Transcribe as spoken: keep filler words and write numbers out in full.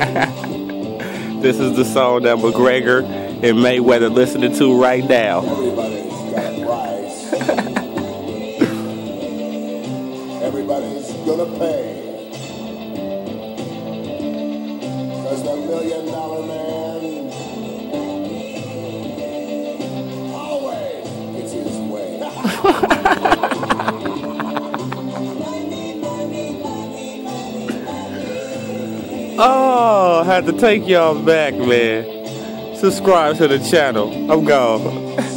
This is the song that McGregor and Mayweather listening to right now. Everybody's got a price. Everybody's gonna pay. Cause the million dollar man always gets his way. Oh, I had to take y'all back, man. Subscribe to the channel. I'm gone.